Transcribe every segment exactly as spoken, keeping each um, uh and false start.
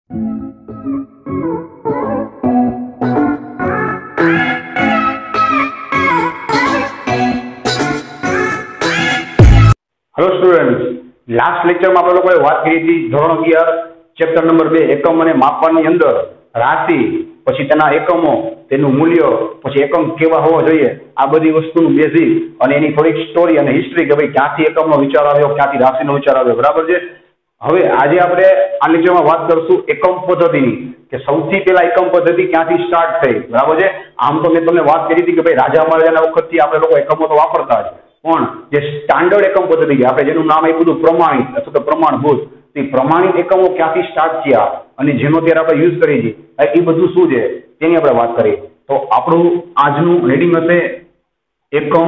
Hello students, last lecture में આપણે લોકોએ વાત કરી હતી ધોરણ અગિયાર ચેપ્ટર નંબર બે એકમ અને માપવાની અંદર રાશિ, પછી તેના એકમો, તેનું મૂલ્ય, પછી એકમ કેવા હોવા જોઈએ, આ બધી વસ્તુનું બેઝિક અને એની થોડીક સ્ટોરી અને હિસ્ટ્રી કે ભાઈ ક્યાંથી એકમનો વિચાર આવ્યો, ક્યાંથી રાશિનો વિચાર આવ્યો, બરાબર છે। હવે આજે આપણે આ લેક્ચરમાં વાત કરશું એકમ પદ્ધતિની, કે સૌથી પહેલા એકમ પદ્ધતિ ક્યાંથી સ્ટાર્ટ થઈ, બરાબર છે। આમ તો મેં તમને વાત કરી હતી કે ભાઈ રાજા મહારાજાના વખતથી આપણે લોકો એકમો તો વાપરતા જ, પણ જે સ્ટાન્ડર્ડ એકમ પદ્ધતિ છે, આપણે જેનું નામ આપ્યું હતું પ્રમાણિત અથવા તો પ્રમાણભૂત, તે પ્રમાણિત એકમો ક્યાંથી સ્ટાર્ટ થયા અને જેનો અત્યારે આપણે યુઝ કરીએ છીએ એ બધું શું છે તેની આપણે વાત કરીએ। તો આપણું આજનું હેડિંગ હશે એકમ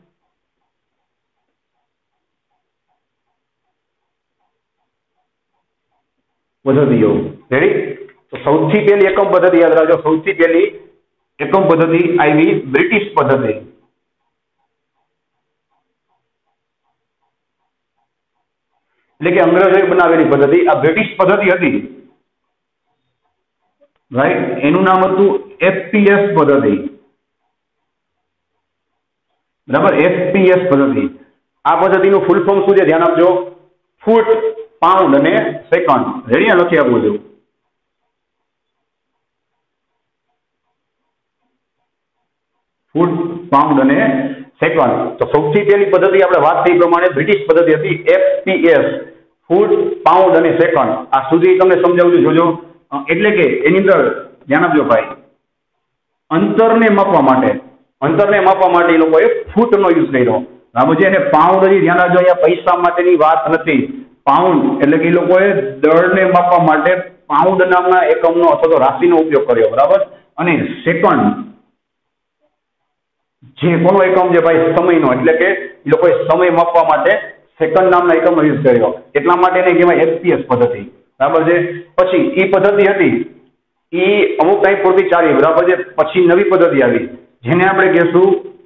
પદ્ધતિઓ। રેડી? તો સૌથી પહેલી એકમ પદ્ધતિ યાદ રાખજો, સૌથી પહેલી એકમ પદ્ધતિ આવી બ્રિટિશ પદ્ધતિ, એટલે કે અંગ્રેજોએ બનાવેલી પદ્ધતિ। આ બ્રિટિશ પદ્ધતિ હતી, રાઈટ, એનું નામ હતું એફપીએસ પદ્ધતિ, બરાબર, એફપીએસ પદ્ધતિ। આ પદ્ધતિનું ફૂલ ફોર્મ શું છે ધ્યાન આપજો, ફૂટ, પાઉન્ડ અને સેકન્ડ। રેડી? લખી આપું છું, ફૂટ, પાઉન્ડ અને સેકન્ડ। તો સૌથી પહેલી પદ્ધતિ આપણે વાત થઈ પ્રમાણે બ્રિટિશ પદ્ધતિ હતી એફપીએસ, ફૂટ, પાઉન્ડ અને સેકન્ડ। આ સુધી તમને સમજાવું છું, જોજો। એટલે કે એની અંદર ધ્યાન આપજો ભાઈ, અંતરને માપવા માટે અંતરને માપવા માટે એ લોકોએ ફૂટનો યુઝ કર્યો, બરાબર છે। અને પાઉન્ડ હજી ધ્યાન રાખજો, અહીંયા પૈસા માટેની વાત નથી। પાઉન્ડ એટલે કે એ લોકોએ દળને માપવા માટે પાઉન્ડ નામના એકમનો અથવા તો રાશિનો ઉપયોગ કર્યો, બરાબર। અને સેકન્ડ જે કોનો એકમ છે ભાઈ, સમયનો, એટલે કે એ લોકોએ સમય માપવા માટે સેકન્ડ નામના એકમનો યુઝ કર્યો, એટલા માટે એને કહેવાય એફપીએસ પદ્ધતિ, બરાબર છે। પછી એ પદ્ધતિ હતી એ અમુક ટાઈમ પૂરતી ચાલી, બરાબર છે। પછી નવી પદ્ધતિ આવી જેને આપણે કહેશું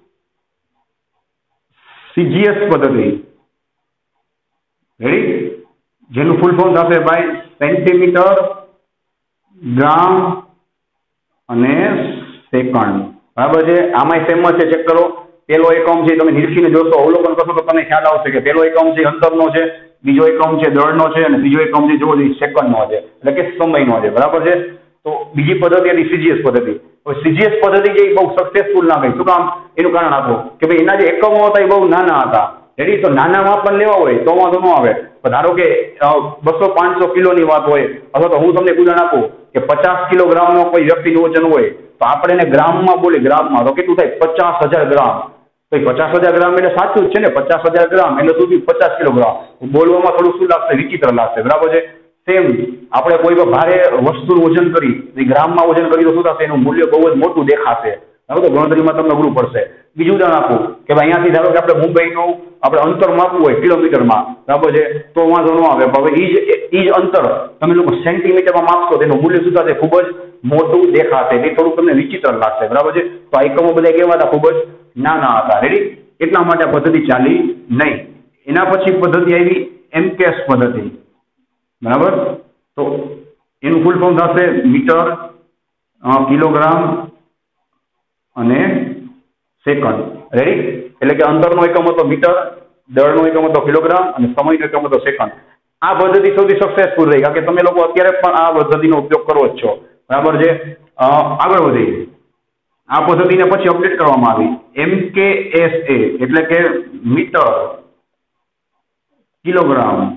સીજીએસ પદ્ધતિ। રેડી? જેનું ફૂલ ફોર્મ થશે ભાઈ સેન્ટીમીટર, ગ્રામ અને સેકન્ડ, બરાબર છે। આમાં સેમ છે, ચેક કરો। પેલો એકમ છે, તમે નિરીક્ષીને જોશો, અવલોકન કરશો તો તમને ખ્યાલ આવશે કે પેલો એકમ છે અંતરનો છે, બીજો એકમ છે દળનો છે, અને ત્રીજો એકમ છે જો સેકન્ડનો છે, એટલે કે સમયનો છે, બરાબર છે। તો બીજી પદ્ધતિ હતી સીજીએસ પદ્ધતિ। હવે સીજીએસ પદ્ધતિ જે બહુ સક્સેસફુલ ના ગઈ, શું કામ? એનું કારણ આપો કે ભાઈ એના જે એકમો હતા એ બહુ નાના હતા। રેડી? તો નાના માપન લેવા હોય તો વાંધો ન આવે, ધારો કે બસો પાંચસો કિલોની વાત હોય, અથવા તો હું તમને ઉદાહરણ આપું કે પચાસ કિલોગ્રામનો કોઈ વ્યક્તિનું વજન હોય, તો આપણે એને ગ્રામમાં બોલીએ, ગ્રામમાં તો કેટલું થાય? પચાસ હજાર ગ્રામ। તો પચાસ હજાર ગ્રામ એટલે સાચું જ છે ને, પચાસ હજાર ગ્રામ એટલે સુધી પચાસ કિલોગ્રામ। બોલવામાં થોડું શું લાગશે? વિચિત્ર લાગશે, બરાબર છે। સેમ આપણે કોઈ પણ ભારે વસ્તુનું વજન કરી ગ્રામમાં વજન કરી તો શું થશે? એનું મૂલ્ય બહુ જ મોટું દેખાશે, બરાબર? તો ગણતરીમાં તમને અઘરું પડશે। બીજું ઉદાહરણ આપું કે ભાઈ અહીંયાથી ધારો કે આપણે મુંબઈનું આપણે અંતર માપવું હોય કિલોમીટરમાં, બરાબર છે, તો વાંધો ન આવે। હવે એ જ એ જ અંતર તમે લોકો સેન્ટીમીટરમાં માપશો, તેનું મૂલ્ય શું થશે? ખૂબ જ મોટું દેખાશે, એ થોડુંક તમને વિચિત્ર લાગશે, બરાબર છે। તો આ એકમો બધા કેવા હતા? ખૂબ જ નાના હતા। રેડી? એટલા માટે આ પદ્ધતિ ચાલી નહીં। એના પછી પદ્ધતિ આવી એમકેસ પદ્ધતિ, બરાબર। તો એનું ફૂલ ફોર્મ થશે મીટર, કિલોગ્રામ અને સેકન્ડ। રેડી? એટલે કે અંતરનો એકમ હતો મીટર, દળનો એકમ હતો કિલોગ્રામ અને સમયનો એકમ હતો સેકન્ડ। આ પદ્ધતિ સૌથી સક્સેસફુલ રહી, કારણ કે તમે લોકો અત્યારે પણ આ પદ્ધતિનો ઉપયોગ કરો જ છો, બરાબર છે। આગળ વધીએ, આ પદ્ધતિને પછી અપડેટ કરવામાં આવી એમકેએસએ, એટલે કે મીટર, કિલોગ્રામ,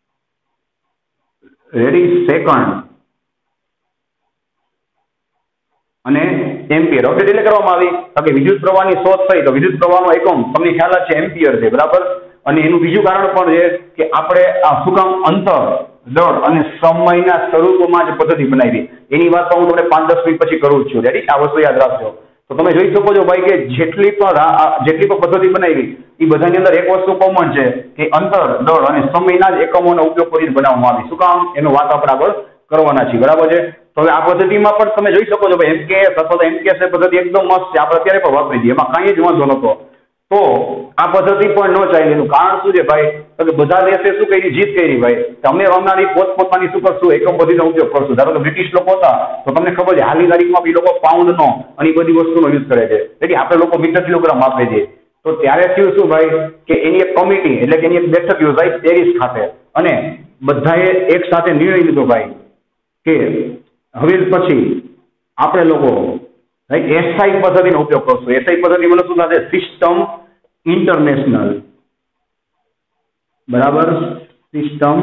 રેડી, સેકન્ડ અને એમ્પિયર। અપડેટ એટલે કરવામાં આવી કારણ કે વિદ્યુત પ્રવાહની શોધ થઈ, તો વિદ્યુત પ્રવાહનો એકમ તમને ખ્યાલ જ છે એમ્પિયર છે, બરાબર। અને એનું બીજું કારણ પણ છે કે આપણે આ શું કામ અંતર, દળ અને સમયના સ્વરૂપમાં જ પદ્ધતિ બનાવી, એની વાત તો હું તમને પાંચ દસ મિનિટ પછી કરું જ છું। રેડી? આ વસ્તુ યાદ રાખજો। તો તમે જોઈ શકો છો ભાઈ કે જેટલી પણ જેટલી પણ પદ્ધતિ બનાવી એ બધાની અંદર એક વસ્તુ કોમન છે કે અંતર, દળ અને સમયના જ એકમોનો ઉપયોગ કરીને બનાવવામાં આવી। શું કામ? એનો વાત આપણે આગળ કરવાના છીએ, બરાબર છે। તો હવે આ પદ્ધતિમાં પણ તમે જોઈ શકો છો ભાઈ એમકેએસ અથવા તો એમકેએસ પદ્ધતિ એકદમ મસ્ત છે, આપણે અત્યારે પણ વાપરી દઈએ, એમાં કાંઈ જ વાંધો નતો। તો આ પદ્ધતિ પણ ન ચાલે. એનું કારણ શું છે ભાઈ? તો કે બધા દેશે શું કરી? જીત કરી ભાઈ. તમે આવનારી પોતપોતાની શું કરશું? એકમ પદ્ધતિનો ઉપયોગ કરશું. ધારો કે બ્રિટિશ લોકો હતા તો તમને ખબર છે હાલની તારીખમાં એ લોકો પાઉન્ડનો અને એ બધી વસ્તુનો યુઝ કરે છે. એટલે આપણે લોકો મીટર કિલોગ્રામ આપે છે. તો ત્યારે થયું શું ભાઈ કે એની એક કમિટી એટલે કે એની એક બેઠક યોજાઈ પેરિસ ખાતે અને બધાએ એક સાથે નિર્ણય લીધો ભાઈ કે હવે પછી આપણે લોકો એસઆઈ પદ્ધતિનો ઉપયોગ કરશું. એસઆઈ પદ્ધતિ મને શું થશે? સિસ્ટમ ઇન્ટરનેશનલ, બરાબર, સિસ્ટમ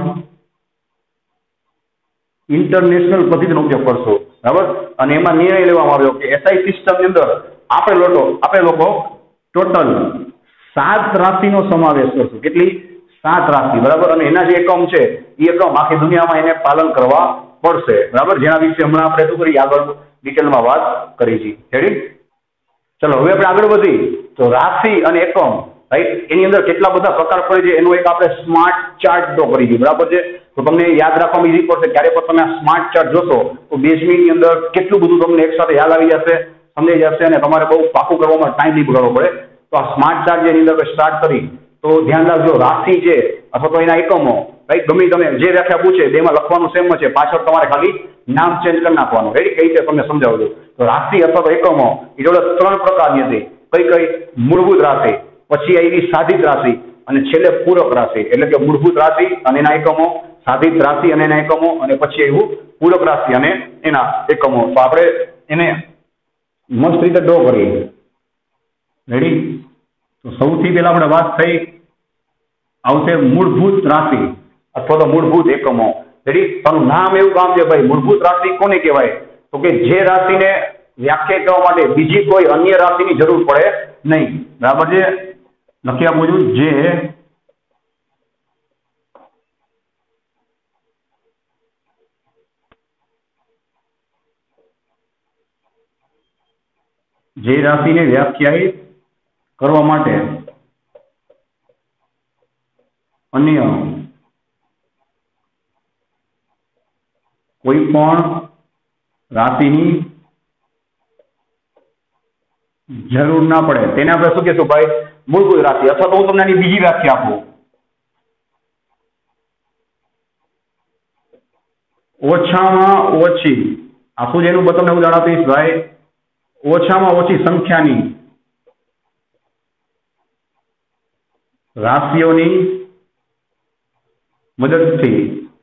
ઇન્ટરનેશનલ પદ્ધતિનો ઉપયોગ કરશો, બરાબર. અને એમાં નિર્ણય લેવામાં આવ્યો કે એસઆઈ સિસ્ટમની અંદર આપણે લોકો આપણે લોકો ટોટલ સાત રાશિનો સમાવેશ કરશું. કેટલી? સાત રાશિ, બરાબર. અને એના જે એકમ છે એ એકમ આખી દુનિયામાં એને પાલન કરવા પડશે, બરાબર. જેના વિશે હમણાં આપણે શું કરી આગળ ડિટેલમાં વાત કરી છે. રેડી? ચલો હવે આપણે આગળ વધી તો રાશિ અને એકમ, રાઈટ, એની અંદર કેટલા બધા પ્રકાર પડે છે એનો એક આપણે સ્માર્ટ ચાર્ટ તો કરી દીધું, બરાબર છે. તો તમને યાદ રાખવામાં ઈઝી પડશે. ક્યારે પણ તમે આ સ્માર્ટ ચાર્ટ જોશો તો બે મિનિટની અંદર કેટલું બધું તમને એકસાથે યાદ આવી જશે, સમજાઈ જશે અને તમારે બહુ પાકું કરવામાં ટાઈમ નહીં બગાડવો પડે. તો આ સ્માર્ટ ચાર્ટ જેની અંદર સ્ટાર્ટ કરી તો ધ્યાન રાખજો રાશિ છે અથવા તો એના એકમો, રાઈટ, ગમે તમે જે વ્યાખ્યા પૂછે બેમાં લખવાનું સેમ છે, પાછળ તમારે ખાલી નામ ચેન્જ કરી નાખવાનું. રેડી? કઈ રીતે તમને સમજાવજો. તો રાશિ અથવા તો એકમો એ જોડે ત્રણ પ્રકારની હતી. કઈ કઈ? મૂળભૂત રાશિ, પછી આવી સાધિત રાશિ અને છેલ્લે પૂરક રાશિ. એટલે કે મૂળભૂત રાશિ અને એના એકમો, સાધિત રાશિ અને એના એકમો, અને પછી એવું પૂરક રાશિ અને એના એકમો. તો આપણે એને મસ્ત રીતે ડ્રો કરીએ. રેડી? તો સૌથી પહેલા આપણે વાત થઈ આવશે મૂળભૂત રાશિ અથવા તો મૂળભૂત એકમો. રેડી? તારું નામ એવું કામ છે ભાઈ. મૂળભૂત રાશિ કોને કહેવાય? તો કે જે રાશિને વ્યાખ્યાયિત કરવા માટે બીજી કોઈ અન્ય રાશિની જરૂર પડે નહીં, બરાબર છે. લખી આપું છું, જે જે રાશિને વ્યાખ્યાયિત કરવા માટે અન્ય કોઈ પણ રાશિની જરૂર ના પડે તેને આપણે શું કહેશું ભાઈ? મૂળભૂત રાશિ. અથવા તો હું તમને આની બીજી વ્યાખ્યા આપું. ઓછામાં ઓછી, આપું જેનું તમને ઉદાહરણ આપીશ ભાઈ, ઓછામાં ઓછી સંખ્યાની રાશિઓની મદદથી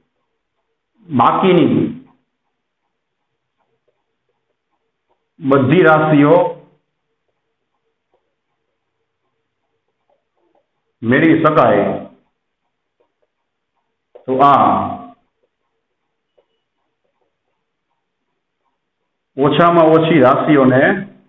બાકીની બધી રાશિઓ મેળવી શકાય. તો આ ઓછામાં ઓછી રાશિઓને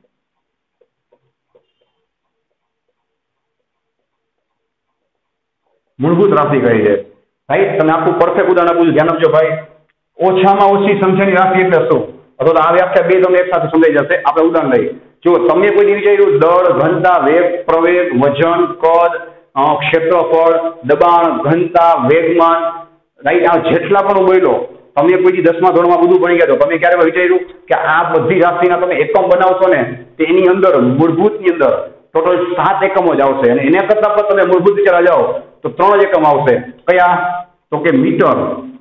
મૂળભૂત રાશિ કહે છે. ભાઈ તમે આખું પરફેક્ટ ઉદાહરણ આપું છું, ધ્યાન આપજો ભાઈ. ઓછામાં ઓછી સંખ્યાની રાશિ એટલે શું? અથવા તો આ વ્યાખ્યા બે તમને એક સાથે સમજાઈ જશે. આપણે ઉદાહરણ લઈએ. જો તમે કોઈ વિચાર્યું દળ, ઘનતા, વેગ, પ્રવેગ, વજન, કદ, ક્ષેત્રફળ, દબાણ, ઘનતા, વેગમાન, રાઈટ, આ જેટલા પણ બોલ્યો તમે કોઈ દસમા ધોરણમાં બધું ભણી ગયા તો તમે ક્યારે વિચાર્યું કે આ બધી રાશિના તમે એકમ બનાવશો ને તો એની અંદર મૂળભૂતની અંદર ટોટલ સાત એકમો જ આવશે અને એને કરતા પણ તમે મૂળભૂત વિચારવા જાઓ તો ત્રણ જ એકમ આવશે. કયા? તો કે મીટર,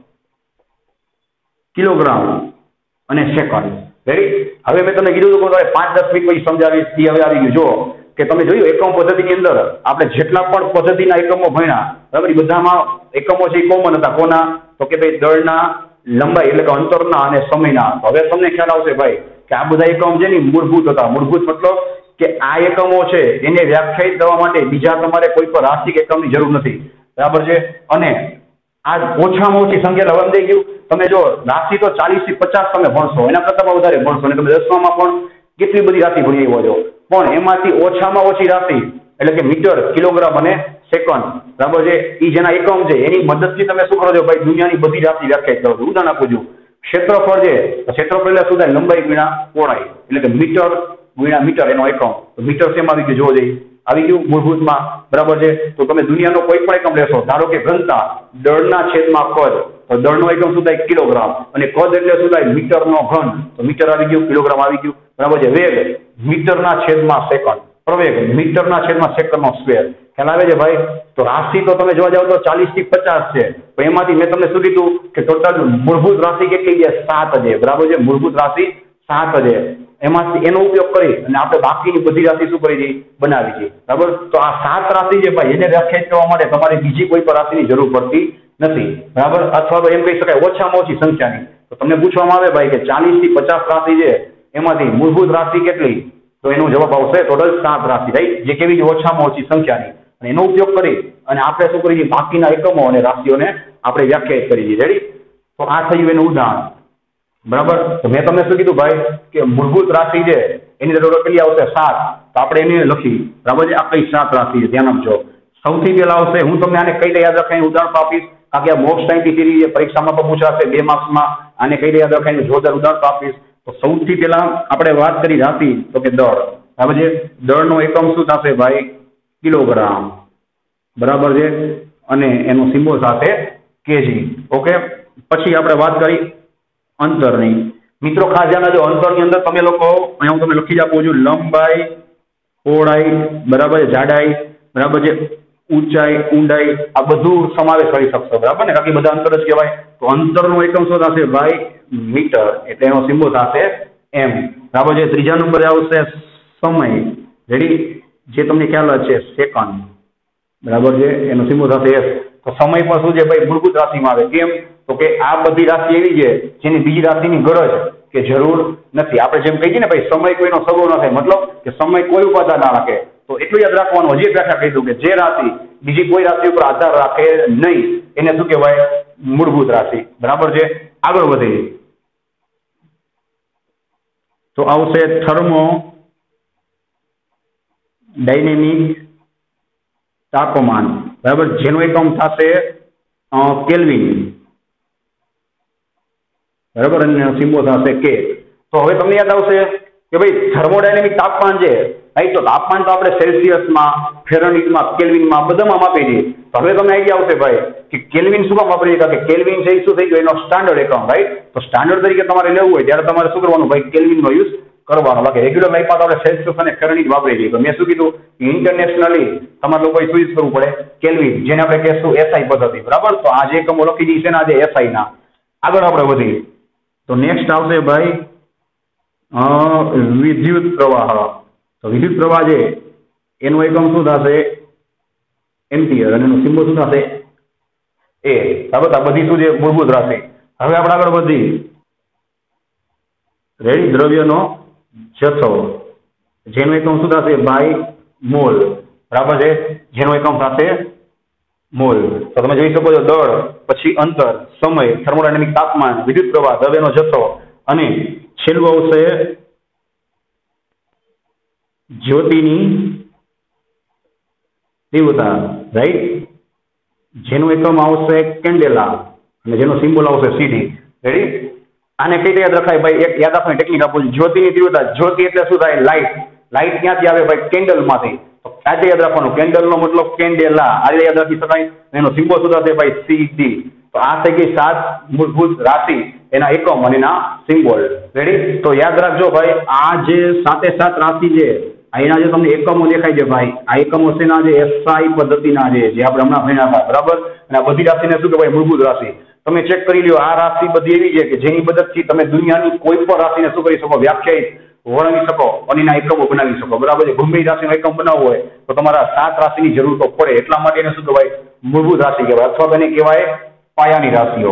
કિલોગ્રામ અને સેકન્ડ. વેરી હવે મેં તમને કીધું હતું કે પાંચ દસ મિનિટ પછી સમજાવીશ. એ હવે આવી ગયું. જો કે તમે જોયું એકમ પદ્ધતિની અંદર આપણે જેટલા પણ પદ્ધતિના એકમો ભણ્યા, બરાબર, એ બધામાં એકમો છે એ કોમન હતા. કોના? તો કે ભાઈ દળના, લંબાઈ એટલે કે અંતરના અને સમયના. હવે તમને ખ્યાલ આવશે ભાઈ કે આ બધા એકમ છે ને મૂળભૂત હતા. મૂળભૂત મતલબ કે આ એકમો છે એને વ્યાખ્યાયિત કરવા માટે બીજા તમારે કોઈ પણ રાશિક એકમની જરૂર નથી, બરાબર છે. અને આ ઓછામાં ઓછી સંખ્યા સમજાઈ ગયું. તમે જો રાશિ તો ચાલીસ થી પચાસ તમે ભણશો, એના કરતા પણ વધારે ભણશો અને તમે દસમામાં પણ કેટલી બધી રાશિ ભણી આવ્યો છો, પણ એમાંથી ઓછામાં ઓછી રાશિ એટલે કે મીટર, કિલોગ્રામ અને સેકન્ડ, બરાબર છે, એ જેના એકમ છે એની મદદથી તમે શું કરો છો ભાઈ? દુનિયાની બધી રાશિ વ્યાખ્યાયિત કરો છો. ઉદાહરણ આપું છું. ક્ષેત્રફળ છે, ક્ષેત્રફળ એટલે શું થાય? લંબાઈ ગુણ્યા પહોળાઈ એટલે કે મીટર ગુણ્યા મીટર એનો એકમ. તો મીટર શેમાં આવી ગયું? જોવો જઈએ. આવી ગયું મૂળભૂતમાં, બરાબર છે. તો તમે દુનિયાનો કોઈ પણ એકમ લેશો, ધારો કે ઘનતા, દળના છેદમાં કદ, તો દળનો એકમ શું થાય? કિલોગ્રામ. અને કદ એટલે શું થાય? મીટરનો ઘન, તો મીટર આવી ગયું, કિલોગ્રામ આવી ગયું, બરાબર છે. વેગ મીટરના છેદમાં સેકન્ડ. પ્રવેગ મીટરના છેદમાં સેકન્ડનો સ્ક્વેર ખ્યાલ આવે છે ભાઈ? તો રાશિ તો તમે જોવા જાવ તો ચાલીસ થી પચાસ છે, પણ એમાંથી મેં તમને શું કીધું કે ટોટલ મૂળભૂત રાશિ કેટલી છે? સાત છે, બરાબર છે? મૂળભૂત રાશિ સાત છે, એમાંથી એનો ઉપયોગ કરી અને આપણે બાકીની બધી રાશિ શું કરી છે? બનાવી છે, બરાબર? તો આ સાત રાશિ છે ભાઈ, એને વ્યાખ્યાયિત કરવા માટે તમારે બીજી કોઈ પણ રાશિની જરૂર પડતી નથી, બરાબર? અથવા તો એમ કહી શકાય ઓછામાં ઓછી સંખ્યાની. તો તમને પૂછવામાં આવે ભાઈ કે ચાલીસ થી પચાસ રાશિ છે, એમાંથી મૂળભૂત રાશિ કેટલી? તો એનો જવાબ આવશે ટોટલ સાત રાશિ, રાઈટ? જે કેવી છે? ઓછામાં ઓછી સંખ્યાની. અને એનો ઉપયોગ કરી અને આપણે શું કરીએ? બાકીના એકમો અને રાશિઓને આપણે વ્યાખ્યાયિત કરીએ. રેડી? તો આ થયું એનું ઉદાહરણ, બરાબર? તો મેં તમને શું કીધું ભાઈ કે મૂળભૂત રાશિ છે એની અંદર કેટલી આવશે? સાત. તો આપણે એને લખી, બરાબર છે? આ કઈ સાત રાશિ છે ધ્યાન આપજો. સૌથી પહેલા આવશે, હું તમને આને કઈ રીતે યાદ રખાય ઉદાહરણ આપીશ, કારણ કે આ મોક્સ ટાઈમથી સિરીઝ પરીક્ષામાં પણ પૂછાશે બે માર્ક્સમાં. આને કઈ રીતે યાદ રખાય જોરદાર ઉદાહરણ આપીશ. તો સૌથી પહેલા આપણે વાત કરી રાશિ, તો કે દળ, બરાબર છે? દળનો એકમ શું થશે ભાઈ? કિલોગ્રામ, બરાબર છે? અને એનો સિમ્બોલ સાથે કેજી. ઓકે, પછી આપણે વાત કરી અંતરની. મિત્રો ખાસ ધ્યાન રાખજો, અંતરની અંદર તમે લોકો અહીંયા હું તમને લખી જ આપું છું, લંબાઈ, પહોળાઈ, બરાબર છે? જાડાઈ, બરાબર છે? ઊંચાઈ, ઊંડાઈ, આ બધું સમાવેશ કરી શકશો, બરાબર ને? કારણ કે બધા અંતર જ કહેવાય. તો અંતરનો એકમ શું થશે ભાઈ? મીટર, એટલે એનો સિમ્બોલ થશે એમ, બરાબર છે? ત્રીજા નંબરે આવશે સમય. રેડી? જે તમને ખ્યાલ છે સેકન્ડ, બરાબર છે? એનો સિમ્બોલ થશે એસ. તો સમય પણ શું છે ભાઈ? મૂળભૂત રાશિમાં આવે. કેમ? તો કે આ બધી રાશિ એવી છે જેની બીજી રાશિની ગરજ કે જરૂર નથી. આપણે જેમ કહીએ ને ભાઈ, સમય કોઈનો સગો ન થાય, મતલબ કે સમય કોઈ ઉપાદાન ના રાખે. તો એટલું યાદ રાખવાનું, હજી એક વ્યાખ્યા કહી દઉં કે જે રાશિ બીજી કોઈ રાશિ ઉપર આધાર રાખે નહીં, એને શું કહેવાય? મૂળભૂત રાશિ, બરાબર છે? આગળ વધીએ તો આવશે થર્મો ડાયનેમિક તાપમાન, બરાબર? જેનો એકમ થશે કેલ્વિન, બરાબર? અને સિમ્બોલ થશે કે. તો હવે તમને યાદ આવશે કે ભાઈ થર્મોડાયનેમિક તાપમાન છે, રાઈટ? તો તાપમાન તો આપણે સેલ્સિયસમાં, ફેરનહીટમાં, કેલ્વિનમાં બધામાં માપી દઈએ. તો હવે તમને આઈડિયા આવશે ભાઈ કે કેલ્વિન શું કામ વાપરીએ? કારણ કે કેલ્વિન છે એ શું થઈ ગયો? એનો સ્ટાન્ડર્ડ એકમ, રાઈટ? તો સ્ટાન્ડર્ડ તરીકે તમારે લેવું હોય ત્યારે તમારે શું કરવાનું ભાઈ? કેલ્વિનનો યુઝ કરવાનો. બાકી રેગ્યુલર લાઈફમાં તો આપણે સેલ્સિયસ અને ફેરનહીટ વાપરી લઈએ. તો મેં શું કીધું? ઇન્ટરનેશનલી તમારે લોકોએ શું યુઝ કરવું પડે? કેલ્વિન, જેને આપણે કહેશું એસઆઈ પદ્ધતિ, બરાબર? તો આ જે એકમો લખી દઈએ છે ને આજે એસઆઈ ના. આગળ આપણે વધીએ તો નેક્સ્ટ આવશે ભાઈ વિદ્યુત પ્રવાહ. તો વિદ્યુત પ્રવાહ છે એનો એકમ શું થશે? એમ્પિયર, અને એનું સિમ્બોલ શું થશે? એ, બરાબર? આ બધી શું છે? મૂળભૂત રાશિ. હવે આપણે આગળ વધી રેડી? દ્રવ્યનો જથ્થો, જેનો એકમ શું થશે ભાઈ? મોલ, બરાબર છે? જેનો એકમ થશે મોલ. તો તમે જોઈ શકો છો દળ, પછી અંતર, સમય, થર્મોડાયનેમિક તાપમાન, વિદ્યુત પ્રવાહ, દ્રવ્યનો જથ્થો, અને છેલ્લું આવશે જ્યોતિની તીવ્રતા, રાઈટ? જેનો એકમ આવશે કેન્ડેલા, અને જેનો સિમ્બોલ આવશે સીડી. રેડી? આને કઈ રીતે યાદ રખાય ભાઈ? એક યાદ રાખવાની ટેકનિક આપું છું. જ્યોતિની તીવ્રતા, જ્યોતિ એટલે શું થાય? લાઈટ. લાઈટ ક્યાંથી આવે ભાઈ? કેન્ડલમાંથી. તો આજે યાદ રાખવાનું, કેન્ડલનો મતલબ કેન્ડેલા, આજે યાદ રાખી શકાય. એનો સિમ્બોલ શું થશે ભાઈ? સીડી. તો આ થઈ ગઈ સાત મૂળભૂત રાશિ, એના એકમ અને એના સિમ્બોલ. રેડી? તો યાદ રાખજો ભાઈ, આ જે સાતે સાત રાશિ છે એના જે તમને એકમો દેખાય છે ભાઈ, આ એકમો શેના છે? એસઆઈ પદ્ધતિના છે, જે આપણે હમણાં ભણ્યા હતા, બરાબર? અને આ બધી રાશિને શું કહેવાય? મૂળભૂત રાશિ. તમે ચેક કરી લ્યો, આ રાશિ બધી એવી છે કે જેની મદદથી તમે દુનિયાની કોઈ પણ રાશિને શું કરી શકો? વ્યાખ્યાયિત, વર્ણવી શકો અને એના એકમો બનાવી શકો, બરાબર છે? ગમે રાશિનો એકમ બનાવવો હોય તો તમારા સાત રાશિની જરૂર તો પડે. એટલા માટે એને શું કહેવાય? મૂળભૂત રાશિ કહેવાય, અથવા તેને કહેવાય પાયાની રાશિઓ,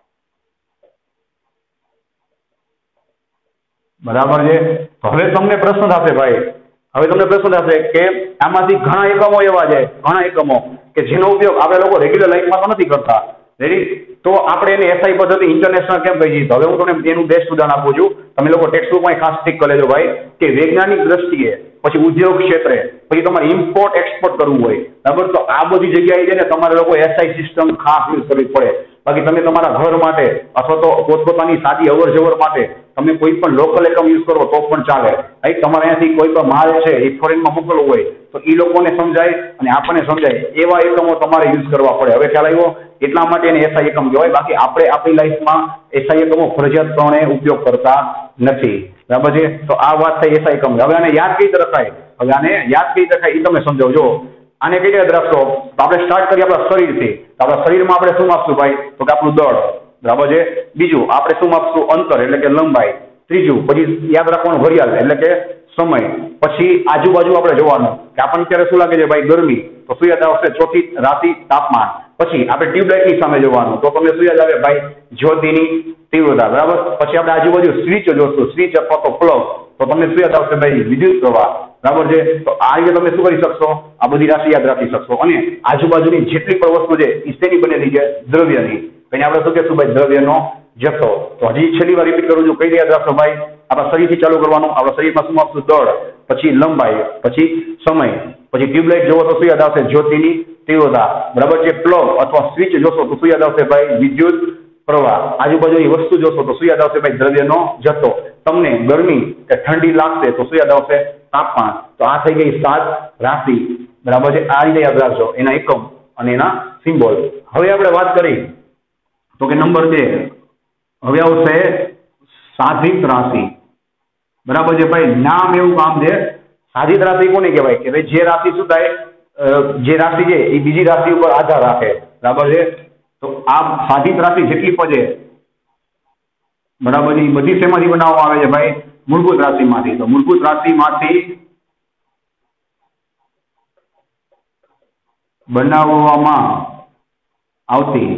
બરાબર છે? હવે તમને પ્રશ્ન થશે ભાઈ, હવે તમને પ્રશ્ન થશે કે આમાંથી ઘણા એકમો એવા છે, ઘણા એકમો કે જેનો ઉપયોગ આપણે લોકો રેગ્યુલર લાઈફમાં તો નથી કરતા. રેડી? તો આપણે એને એસઆઈ પદ્ધતિ ઇન્ટરનેશનલ કેમ કહીએ? તો હવે હું તમને એનું બેસ્ટ ઉદાહરણ આપું છું. તમે લોકો ટેક્સ્ટબુકમાં ખાસ ઠીક કરી લેજો ભાઈ કે વૈજ્ઞાનિક દ્રષ્ટિએ, પછી ઉદ્યોગ ક્ષેત્રે, પછી તમારે ઇમ્પોર્ટ એક્સપોર્ટ કરવું હોય, બરાબર? તો આ બધી જગ્યાએ છે ને તમારે લોકો એસઆઈ સિસ્ટમ ખાસ યુઝ કરવી પડે. બાકી તમે તમારા ઘર માટે અથવા તો પોતપોતાની સાદી અવર જવર માટે તમે કોઈ પણ લોકલ એકમ યુઝ કરો તો પણ ચાલે, રાઈટ? તમારે અહીંયાથી કોઈ પણ માલ છે એ ફોરેનમાં મોકલવો હોય તો એ લોકોને સમજાય અને આપણને સમજાય એવા એકમો તમારે યુઝ કરવા પડે. હવે ખ્યાલ આવ્યો? એટલા માટે એને એસઆઈ એકમ કહેવાય. બાકી આપણે આપણી લાઈફમાં એસઆઈ એકમો ફરજિયાતપણે ઉપયોગ કરતા નથી, બરાબર છે? તો આ વાત થઈ એસઆઈ એકમ. હવે આને યાદ કઈ રીતે રખાય? હવે આને યાદ કઈ રીતે થાય એ તમે સમજાવજો। આને કઈ યાદ રાખશો તો આપણે સ્ટાર્ટ કરીએ આપણા શરીરથી। તો આપણા શરીરમાં આપણે શું માપશું ભાઈ તો કે આપણું દળ, બરાબર છે। બીજું આપણે શું માપશું અંતર એટલે કે લંબાઈ। ત્રીજું પછી યાદ રાખવાનું ઘડિયાળ એટલે કે સમય। પછી આજુબાજુ આપણે જોવાનું કે આપણને ત્યારે શું લાગે છે ભાઈ ગરમી, તો શું યાદ આવશે ચોથી રાશિ તાપમાન। પછી આપણે ટ્યુબલાઇટની સામે જોવાનું તો તમને શું યાદ આવે ભાઈ જ્યોતિની તીવ્રતા, બરાબર। પછી આપણે આજુબાજુ સ્વિચ જોશું, સ્વિચ અથવા તો પ્લગ, તો તમને શું યાદ આવશે ભાઈ વિદ્યુત પ્રવાહ, બરાબર છે। તો આ રીતે તમે શું કરી શકશો આ બધી રાશિ યાદ રાખી શકશો। અને આજુબાજુની જેટલી પણ વસ્તુ છે એ શેની બનેલી છે દ્રવ્યની, એને આપણે શું કહેશું ભાઈ દ્રવ્યનો જથ્થો। તો હજી છેલ્લી વાર રિપીટ કરું છું, કઈ યાદ રાખશો ભાઈ આપણા શરીરથી ચાલુ કરવાનું। આપણા શરીરમાં શું આપશું દળ, પછી લંબાઈ, પછી સમય, પછી ટ્યુબલાઇટ જોવો તો શું યાદ આવશે જ્યોતિની તીવ્રતા, બરાબર છે। પ્લગ અથવા સ્વિચ જોશો તો શું યાદ આવશે ભાઈ વિદ્યુત પ્રવાહ। આજુબાજુની વસ્તુ જોશો તો શું યાદ આવશે ભાઈ દ્રવ્યનો જથ્થો। તમને ગરમી કે ઠંડી લાગશે તો શું યાદ આવશે તાપમાન। તો આ થઈ ગઈ સાત રાશિ, બરાબર છે। આ રીતે યાદ રાખજો એના એકમ અને એના સિમ્બોલ। હવે આપણે વાત કરી તો કે નંબર બે હવે આવશે સાધિત રાશિ, બરાબર છે ભાઈ। નામ એવું કામ છે, સાધિત રાશિ કોને કહેવાય કે ભાઈ જે રાશિ શું થાય જે રાશિ છે એ બીજી રાશિ ઉપર આધાર રાખે, બરાબર છે। તો આ સાધિત રાશિ જેટલી પણ છે, બરાબર છે, એ બધી શેમાંથી બનાવવામાં આવે છે ભાઈ મૂળભૂત રાશિમાંથી। તો મૂળભૂત રાશિમાંથી બનાવવામાં આવતી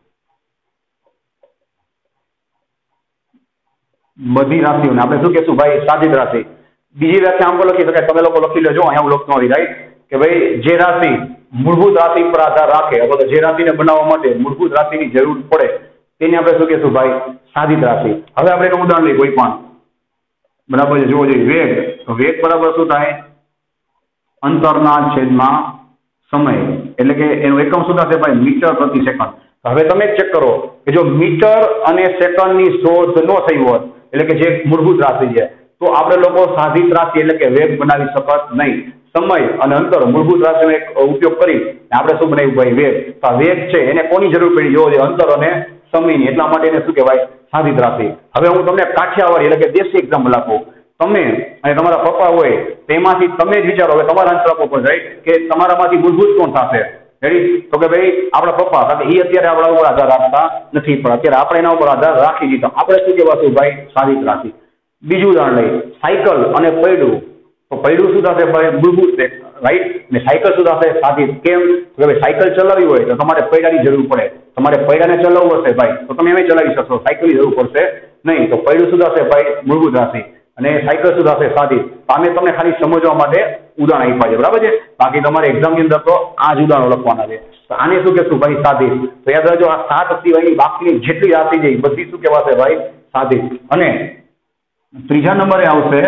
બધી રાશિઓને આપણે શું કહેશું ભાઈ સાધિત રાશિ। બીજી વ્યાખ્યા આમ પણ લખી શકાય, તમે લોકો લખી લેજો, અહીંયા હું લખતો નથી, રાઈટ, કે ભાઈ જે રાશિ મૂળભૂત રાશિ પર આધાર રાખે અથવા તો જે રાશિને બનાવવા માટે મૂળભૂત રાશિની જરૂર પડે તેને આપણે શું કહેશું ભાઈ સાધિત રાશિ। હવે આપણે એનું ઉદાહરણ લઈએ કોઈ પણ, બરાબર છે, જોવો જોઈએ વેગ, તો વેગ બરાબર શું થાય અંતરના છેદમાં સમય, એટલે કે એનું એકમ શું થશે ભાઈ મીટર પ્રતિ સેકન્ડ। હવે તમે ચેક કરો કે જો મીટર અને સેકન્ડની શોધ ન થઈ હોત એટલે કે જે મૂળભૂત રાશિ છે તો આપણે લોકો સાધિત રાશિ એટલે કે વેગ બનાવી શકત નહીં। સમય અને અંતર મૂળભૂત રાશિનો એક ઉપયોગ કરી આપણે શું બનાવ્યું ભાઈ વેગ। તો આ વેગ છે એને કોની જરૂર પડી જોવો જોઈએ અંતર અને સમયની, એટલા માટે એને શું કહેવાય સાધિત રાશિ। હવે હું તમને કાઠિયાવાડી એટલે કે દેશી એક્ઝામ્પલ આપું, તમે અને તમારા પપ્પા હોય તેમાંથી તમે જ વિચારો, હવે તમારે આન્સર આપવો પડે રાઈટ કે તમારામાંથી મૂળભૂત કોણ થશે, રેડી? તો કે ભાઈ આપણા પપ્પા, કારણ કે એ અત્યારે આપણા ઉપર આધાર રાખતા નથી પણ અત્યારે આપણે એના ઉપર આધાર રાખી દીધો, આપણે શું કહેવાશું ભાઈ સાધિત રાશિ। બીજું ઉદાહરણ લઈએ સાયકલ અને પૈડું, તો પૈડું શું થશે ભાઈ મૂળભૂત રાઈટ, ને સાયકલ શું થશે સાધિત। કેમ કે ભાઈ સાયકલ ચલાવવી હોય તો તમારે પૈડાની જરૂર પડે, તમારે પૈડાને ચલાવવું હશે ભાઈ તો તમે એમ ચલાવી શકશો, સાયકલની જરૂર પડશે નહીં। તો પૈડું શું થશે ભાઈ મૂળભૂત રાશિ અને સાયકલ શું થશે સાધિત। અમે તમને ખાલી સમજવા માટે ઉદાહરણ આપ્યા છે, બરાબર છે, બાકી તમારે એક્ઝામની અંદર તો આ જ ઉદાહરણો લખવાના છે। તો આને શું કહેશું ભાઈ સાધિત। તો યાદ રાખજો આ સાત સિવાયની બાકીની જેટલી રાશિ છે એ બધી શું કહેવાશે ભાઈ સાધિત। અને ત્રીજા નંબરે આવશે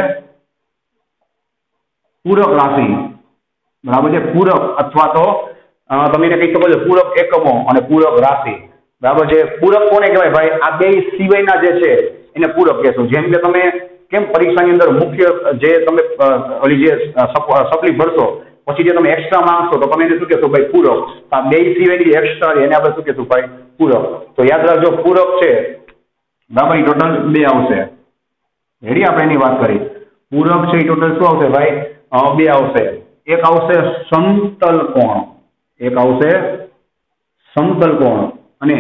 પૂરક રાશિ, બરાબર છે, પૂરક અથવા તો તમે એને કહી શકો છો પૂરક એકમો અને પૂરક રાશિ, બરાબર છે। પૂરક કોને કહેવાય ભાઈ આ બે સિવાયના જે છે એને પૂરક કહેશું। જેમ કે તમે કેમ પરીક્ષાની અંદર મુખ્ય જે તમે ઓલી જે સપ્લી ભરશો પછી જે તમે એક્સ્ટ્રા માંગશો તો તમે એને શું કહેશો ભાઈ પૂરક। આ બે સિવાયની એક્સ્ટ્રા એને આપણે શું કહેશું ભાઈ પૂરક। તો યાદ રાખજો પૂરક છે, બરાબર, એ ટોટલ બે આવશે, રેડી? આપણે એની વાત કરી પૂરક છે એ ટોટલ શું આવશે ભાઈ બે આવશે। એક આવશે સમતલ કોણ, એક આવશે સમતલ કોણ અને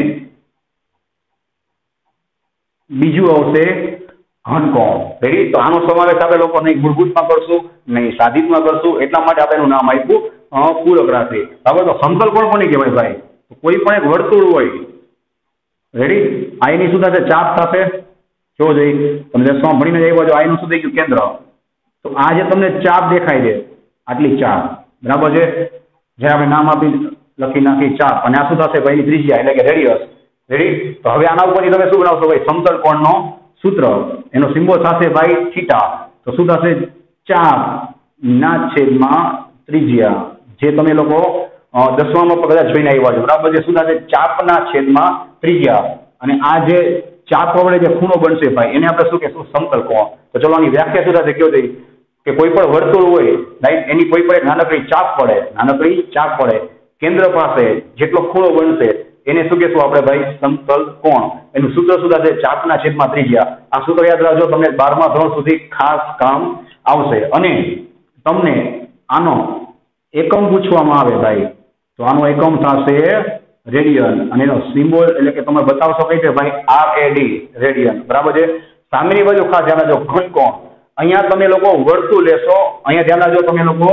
બીજું આવશે ઘનકોણ, રેડી? તો આનો સમાવેશ આપણે લોકો નહીં મૂળભૂતમાં કરશું નહીં સાધિતમાં કરશું, એટલા માટે આપણે એનું નામ આપ્યું પૂરક રાશિ, બરાબર। તો સમતલ કોણ કોને કહેવાય ભાઈ કોઈ પણ એક વર્તુળ હોય, રેડી, આ એની શું થશે ચાપ થશે, જો જઈ તમે દસમાં ભણીને જઈ બાજુ આઈનું શું થઈ ગયું કેન્દ્ર, તો આ જે તમને ચાપ દેખાય છે આટલી ચાપ, બરાબર છે, જે આપણે નામ આપી લખી નાખી ચાપ, અને આ શું થશે ભાઈ ત્રિજ્યા એટલે કે રેડિયસ, રેડી? તો હવે આના ઉપરથી તમે શું બનાવશો ભાઈ સમતલ કોણનો સૂત્ર, એનો સિમ્બોલ થશે ભાઈ થીટા। તો શું થશે ચાપ ના છેદમાં ત્રિજ્યા, જે તમે લોકો દસમામાં કદાચ જોઈને આવ્યા છો, બરાબર છે, શું થશે ચાપના છેદમાં ત્રિજ્યા, અને આ જે ચાપ વડે જે ખૂણો બનશે ભાઈ એને આપણે શું કહેશું સમતલ કોણ। તો ચલો આની વ્યાખ્યા શું થશે કયો જઈ કે કોઈ પણ વર્તુળ હોય રાઈટ એની કોઈ પણ નાનકડી ચાપ પડે, નાનકડી ચાપ પડે કેન્દ્ર પાસે જેટલો ખૂણો બનશે એને શું કહેશું આપણે ભાઈ સમતલ કોણ। એનું સૂત્ર શું થશે ચાપના છેદમાં ત્રિજ્યા। આ સૂત્ર યાદ રાખજો, તમને બારમા ધોરણ સુધી ખાસ કામ આવશે। અને તમને આનો એકમ પૂછવામાં આવે ભાઈ તો આનો એકમ થશે રેડિયન અને એનો સિમ્બોલ એટલે કે તમે બતાવશો કઈ રીતે ભાઈ આર એ ડી રેડિયન બરાબર છે। સામેની બાજુ ખાસ ધ્યાન રાખજો ઘનકોણ અહીંયા તમે લોકો વર્તુળ લેશો અહીંયા ધ્યાન રાખજો તમે લોકો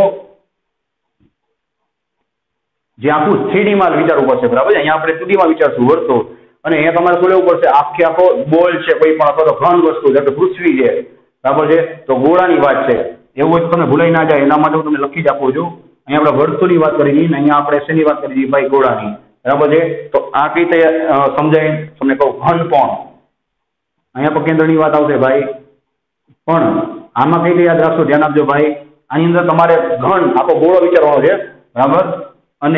જે આખું થ્રી ડી માં વિચારવું પડશે બરાબર છે। અહીંયા આપણે ટુ ડી માં વિચારશું વર્તુળ અને અહીંયા તમારે શું લેવું પડશે આખે આખો બોલ છે કોઈ પણ અથવા તો ઘન વસ્તુ જેમ કે પૃથ્વી છે બરાબર છે તો ગોળાની વાત છે એવું હોય તમને ભૂલાઈ ના જાય એના માટે હું તમને લખી જ આપું છું। અહીંયા આપણે વર્તુળની વાત કરી ને અહીંયા આપણે શેની વાત કરી ભાઈ ગોળાની બરાબર છે તો આ કઈ રીતે સમજાય તમને કહું ઘનકોણ અહીંયા પર કેન્દ્રની વાત આવશે ભાઈ પણ આમાં કઈ રીતે યાદ રાખશો ધ્યાન આપજો ભાઈ આની અંદર તમારે ઘન આખો ગોળો વિચારવાનો છે બરાબર અને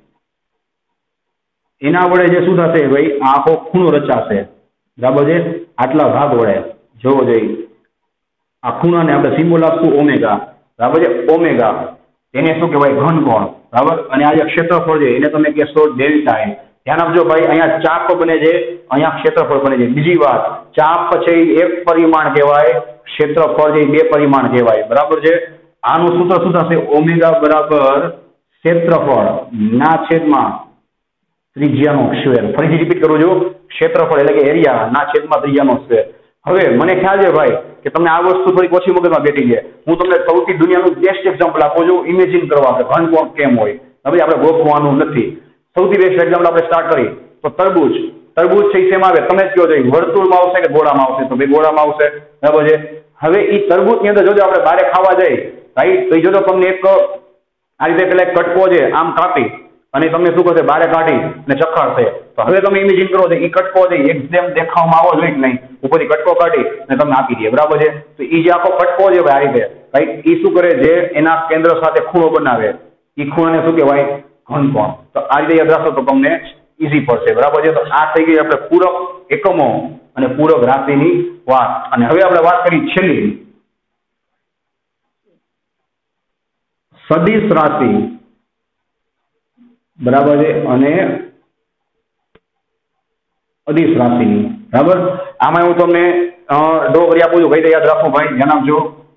એના વડે જે શું થશે ભાઈ આખો ખૂણો રચાશે બરાબર છે આટલા ભાગ વડે જોવો જોઈએ આ ખૂણાને આપણે સિમ્બોલ આપશું ઓમેગા બરાબર છે ઓમેગા એને શું કહેવાય ઘનકોણ બરાબર અને આ જે ક્ષેત્રફળ છે એને તમે કહેશો ડેલ્ટા એ ધ્યાન આપજો ભાઈ અહીંયા ચાપ બને છે અહીંયા ક્ષેત્રફળ બને છે બીજી વાત ચાપ છે એક પરિમાણ કહેવાય ક્ષેત્રફળ છે બે પરિમાણ કહેવાય બરાબર છે આનું સૂત્ર શું થશે ઓમેગા બરાબર ક્ષેત્રફળ ના છેદમાં ત્રિજ્યાનો સ્ક્વેર ફરીથી રિપીટ કરું છું ક્ષેત્રફળ એટલે કે એરિયા ના છેદમાં ત્રિજ્યાનો સ્ક્વેર હવે મને ખ્યાલ છે ભાઈ કે તમને આ વસ્તુ થોડી ઓછી મગજમાં બેઠી છે હું તમને સૌથી દુનિયાનું બેસ્ટ એક્ઝામ્પલ આપું છું ઇમેજિન કરવા કે ઘનકોણ કેમ હોય હવે આપણે ગોખવાનું નથી સૌથી બેસ્ટ એક્ઝામ્પલ આપણે સ્ટાર્ટ કરી તો તરબૂચ તરબૂચ છે શેમાં આવે તમે જ કહો છો વર્તુળમાં આવશે કે ગોળામાં આવશે તો ભાઈ ગોળામાં આવશે બરાબર છે હવે એ તરબૂચની અંદર જોજો આપણે બારે ખાવા જઈએ રાઈટ તો એ જોજો તમને એક આ રીતે પેલા એક કટકો છે આમ કાપી અને તમને શું કરશે બારે કાઢી અને ચખાડશે તો હવે તમે ઇમેજિન કરો છો એ કટકો છે એકદમ દેખાવામાં આવો જોઈએ કે નહીં ઉપરથી કટકો કાઢી અને તમને આપી દે બરાબર છે તો એ જે આખો કટકો છે ભાઈ આ રીતે રાઈટ એ શું કરે છે એના કેન્દ્ર સાથે ખૂણો બનાવે એ ખૂણાને શું કહેવાય ઘનકોણ તો આ રીતે યાદ રાખશો તો તમને ઈઝી પડશે બરાબર છે તો આ થઈ ગઈ આપણે પૂરક એકમો અને પૂરક રાશિની વાત અને હવે આપણે વાત કરી છેલ્લી સદિશ રાશિ બરાબર છે અને અદિશ રાશિની બરાબર આમાં હું તમને ડ્રો કરી આપું છું કઈ રીતે યાદ રાખો ભાઈ ધ્યાન આપજો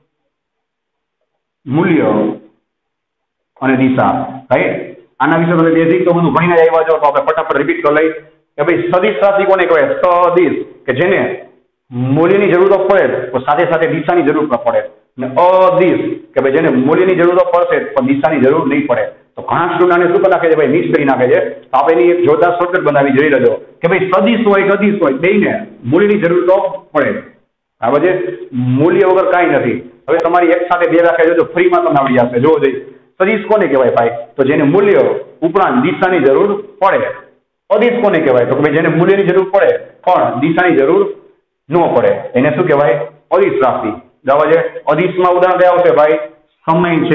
મૂલ્ય અને દિશા રાઈટ આના વિશે તમે બેઝિક તો બધું ભણીને આવ્યા છો તો આપણે ફટાફટ રિપીટ કરી લઈ કે ભાઈ સદિશ રાશિ કોને કહેવાય સદિશ કે જેને મૂલ્યની જરૂર પડે તો સાથે સાથે દિશાની જરૂર પડે અને અદિશ કે ભાઈ જેને મૂલ્યની જરૂર પડશે પણ દિશાની જરૂર નહીં પડે તો ઘણા સ્ટુડન્ટને શું નાખે છે ભાઈ મિક્સ કરી નાખે છે તો આપણે એની એક જોરદાર શોર્ટકટ બનાવી જોઈ લેજો કે ભાઈ સદિશ હોય કે અદિશ હોય બેયને મૂલ્યની જરૂર તો પડે બરાબર છે મૂલ્ય વગર કાંઈ નથી હવે તમારી એક સાથે બે રાખે જો ફ્રીમાં તમને આવડી જશે જોવો જોઈએ સદિશ કોને કહેવાય ભાઈ તો જેને મૂલ્ય ઉપરાંત દિશાની જરૂર પડે અદિશ કોને કહેવાય તો ભાઈ જેને મૂલ્યની જરૂર પડે પણ દિશાની જરૂર ન પડે એને શું કહેવાય અદિશ રાશિ બરાબર છે અદિશમાં ઉદાહરણ કયા આવશે ભાઈ સમય છે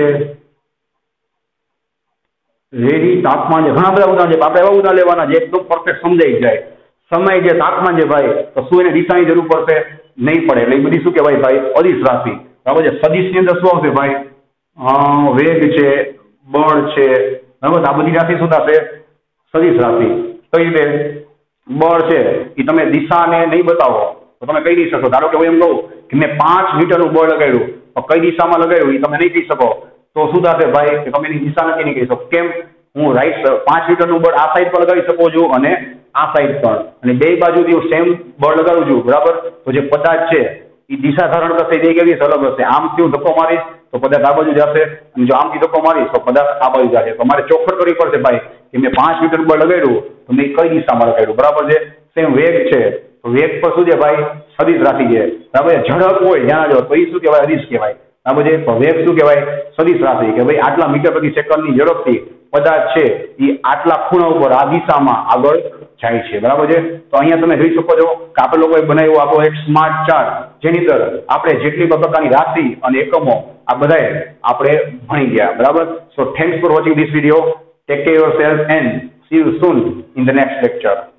રેડી તાપમાન છે ઘણા બધા ઉદાહરણ છે આપણે એવા ઉદાહરણ લેવાના જે એકદમ પરફેક્ટ સમજાઈ જાય સમય છે તાપમાન છે ભાઈ તો શું એને દિશાની જરૂર પડશે નહીં પડે એટલે એ બધી શું કહેવાય ભાઈ અદિશ રાશિ બરાબર છે સદિશની અંદર શું આવશે ભાઈ વેગ છે બળ છે બરાબર આ બધી રાશિ શું થશે સદિશ રાશિ કઈ રીતે બળ છે એ તમે દિશાને નહીં બતાવો તો તમે કહી નહીં શકો ધારો કે હું એમ કહું કે મેં પાંચ મીટરનું બળ લગાડ્યું તો કઈ દિશામાં લગાડ્યું એ તમે નહીં કહી શકો તો શું થશે ભાઈ કે તમે એની દિશા નથી નહીં કહી શકો કેમ હું રાઈટ પાંચ મીટરનું બળ આ સાઈડ પર લગાવી શકું છું અને આ સાઈડ પર અને બે બાજુથી હું સેમ બળ લગાડું છું બરાબર તો જે પદાર્થ છે એ દિશા ધારણ કરશે તે કેવી અલગ હશે આમથી હું ધક્કો મારીશ તો પદાર્થ આ બાજુ જશે અને જો આમથી ધક્કો મારીશ તો પદાર્થ આ બાજુ જશે તો મારે ચોખવટ કરવી પડશે ભાઈ કે મેં પાંચ મીટર બળ લગાડ્યું તો મેં કઈ દિશામાં લગાડ્યું બરાબર છે સેમ વેગ છે તો વેગ પર શું છે ભાઈ સદિશ રાશિ છે બરાબર ઝડપ હોય ધ્યાન જો તો એ શું કહેવાય અદિશ કહેવાય બરાબર છે તો વેગ શું કહેવાય સદિશ રાશિ કે ભાઈ આટલા મીટર પ્રતિ સેકન્ડની ઝડપથી પદાર્થ છે એ આટલા ખૂણા ઉપર આ દિશામાં આગળ જાય છે બરાબર છે તો અહીંયા તમે જોઈ શકો છો કે આપણે લોકોએ બનાવ્યો આપણો એક સ્માર્ટ ચાર્ટ જેની અંદર આપણે જેટલી પણ પ્રકારની રાશિ અને એકમો આ બધાએ આપણે ભણી ગયા બરાબર so thanks for watching this video take care yourself and see you soon in the next lecture